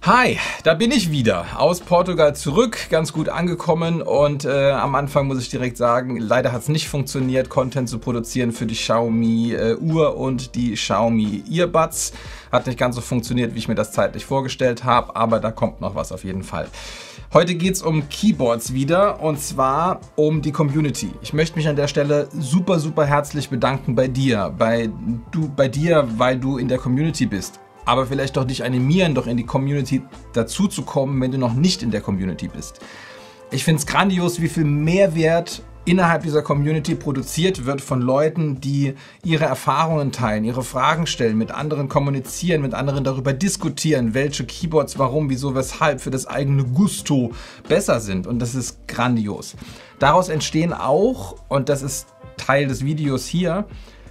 Hi, da bin ich wieder, aus Portugal zurück, ganz gut angekommen und am Anfang muss ich direkt sagen, leider hat es nicht funktioniert, Content zu produzieren für die Xiaomi Uhr und die Xiaomi Earbuds. Hat nicht ganz so funktioniert, wie ich mir das zeitlich vorgestellt habe, aber da kommt noch was auf jeden Fall. Heute geht es um Keyboards wieder und zwar um die Community. Ich möchte mich an der Stelle super herzlich bedanken bei dir, weil du in der Community bist. Aber vielleicht doch dich animieren, doch in die Community dazu zu kommen, wenn du noch nicht in der Community bist. Ich finde es grandios, wie viel Mehrwert innerhalb dieser Community produziert wird von Leuten, die ihre Erfahrungen teilen, ihre Fragen stellen, mit anderen kommunizieren, mit anderen darüber diskutieren, welche Keyboards, warum, wieso, weshalb für das eigene Gusto besser sind. Und das ist grandios. Daraus entstehen auch, und das ist Teil des Videos hier,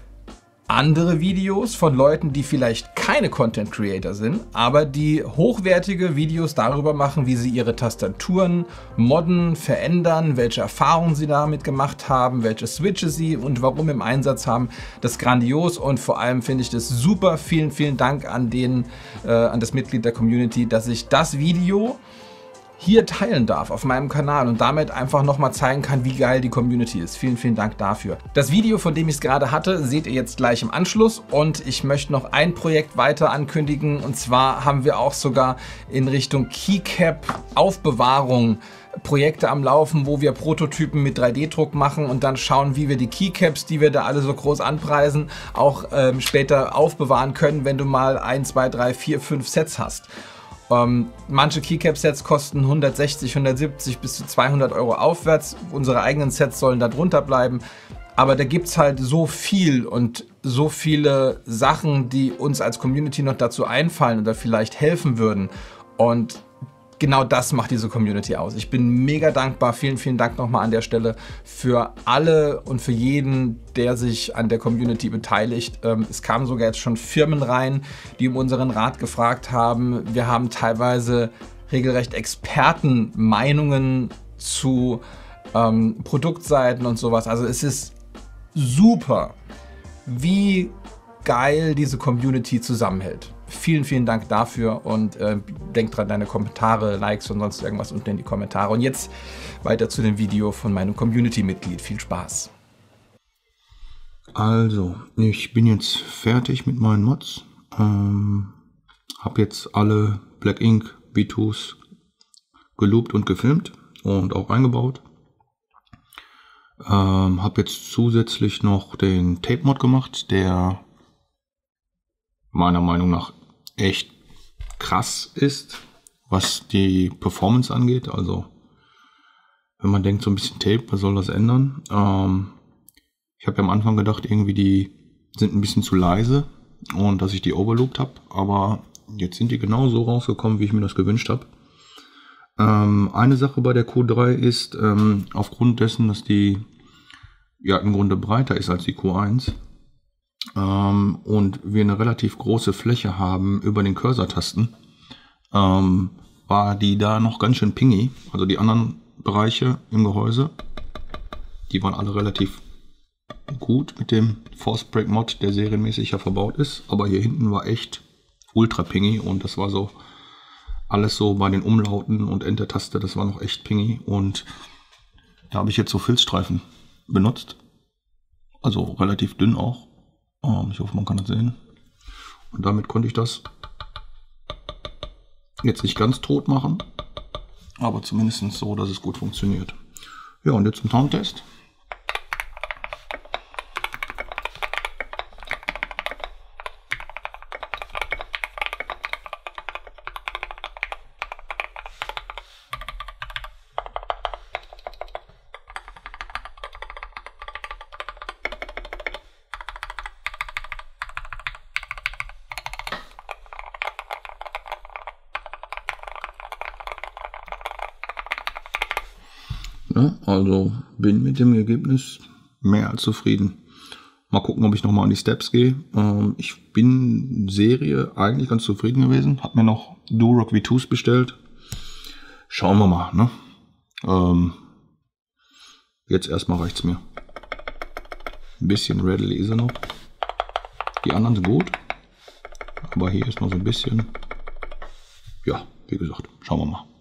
andere Videos von Leuten, die vielleicht keine Content Creator sind, aber die hochwertige Videos darüber machen, wie sie ihre Tastaturen modden, verändern, welche Erfahrungen sie damit gemacht haben, welche Switches sie und warum im Einsatz haben. Das ist grandios und vor allem finde ich das super. Vielen Dank an das Mitglied der Community, dass ich das Video hier teilen darf auf meinem Kanal und damit einfach nochmal zeigen kann, wie geil die Community ist. Vielen Dank dafür. Das Video, von dem ich es gerade hatte, seht ihr jetzt gleich im Anschluss und ich möchte noch ein Projekt weiter ankündigen und zwar haben wir auch sogar in Richtung Keycap Aufbewahrung Projekte am Laufen, wo wir Prototypen mit 3D-Druck machen und dann schauen, wie wir die Keycaps, die wir da alle so groß anpreisen, auch später aufbewahren können, wenn du mal 1, 2, 3, 4, 5 Sets hast. Manche Keycap-Sets kosten 160, 170 bis zu 200 Euro aufwärts. Unsere eigenen Sets sollen da drunter bleiben. Aber da gibt es halt so viel und so viele Sachen, die uns als Community noch dazu einfallen oder vielleicht helfen würden. Und genau das macht diese Community aus. Ich bin mega dankbar. Vielen Dank nochmal an der Stelle für alle und für jeden, der sich an der Community beteiligt. Es kamen sogar jetzt schon Firmen rein, die um unseren Rat gefragt haben. Wir haben teilweise regelrecht Expertenmeinungen zu Produktseiten und sowas. Also es ist super, wie geil diese Community zusammenhält. Vielen Dank dafür und denkt dran, deine Kommentare, Likes und sonst irgendwas unten in die Kommentare. Und jetzt weiter zu dem Video von meinem Community-Mitglied. Viel Spaß! Also, ich bin jetzt fertig mit meinen Mods. Habe jetzt alle Black Ink V2s geloopt und gefilmt und auch eingebaut. Habe jetzt zusätzlich noch den Tape Mod gemacht, der meiner Meinung nach echt krass ist, was die Performance angeht. Also wenn man denkt, so ein bisschen Tape, was soll das ändern? Ich habe ja am Anfang gedacht, irgendwie die sind ein bisschen zu leise und dass ich die overlooped habe, aber jetzt sind die genau so rausgekommen, wie ich mir das gewünscht habe. Eine Sache bei der Q3 ist, aufgrund dessen, dass die ja im Grunde breiter ist als die Q1, und wir eine relativ große Fläche haben über den Cursor-Tasten, war die da noch ganz schön pingy. Also die anderen Bereiche im Gehäuse, die waren alle relativ gut mit dem Force Break Mod, der serienmäßig ja verbaut ist. Aber hier hinten war echt ultra pingy und das war so alles so bei den Umlauten und Enter-Taste, das war noch echt pingy. Und da habe ich jetzt so Filzstreifen benutzt. Also relativ dünn auch. Ich hoffe, man kann das sehen. Und damit konnte ich das jetzt nicht ganz tot machen, aber zumindest so, dass es gut funktioniert. Ja, und jetzt zum Soundtest. Ja, also bin mit dem Ergebnis mehr als zufrieden. Mal gucken, ob ich nochmal an die Steps gehe. Ich bin Serie eigentlich ganz zufrieden gewesen. Hab mir noch Durock V2s bestellt. Schauen wir mal, ne? Jetzt erstmal reicht's mir. Ein bisschen Rattly ist er noch. Die anderen sind gut. Aber hier ist noch so ein bisschen ja, wie gesagt, schauen wir mal.